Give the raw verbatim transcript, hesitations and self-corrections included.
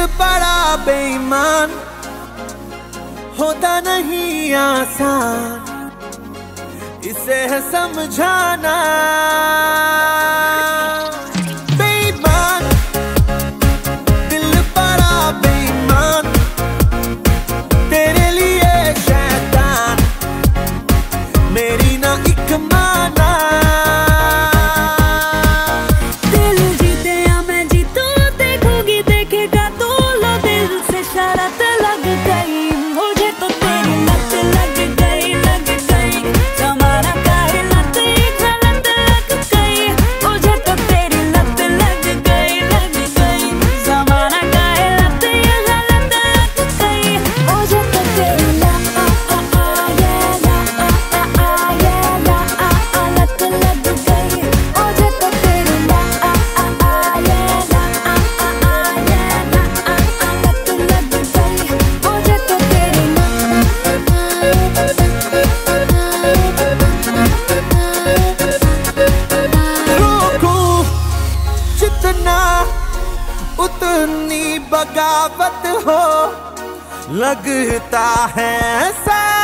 बड़ा बेईमान होता नहीं आसान, इसे है समझाना। बेईमान दिल बड़ा बेईमान, तेरे लिए शैतान मेरी ना एक माना। दिल जीते या मैं जीतूं, देखोगी देखेगा तू, लो दिल से शरत लग गई, मुझे तो तेरी लत लग गई लग गई। जमाना का है लत, गलत लग गई, मुझे तो तेरी लत लग गई लग गई। जमाना का है लत, गलत लग गई, मुझे तो तेरी लत लग गई, मुझे तो तेरी रोकूं जितना उतनी बगावत हो, लगता है ऐसा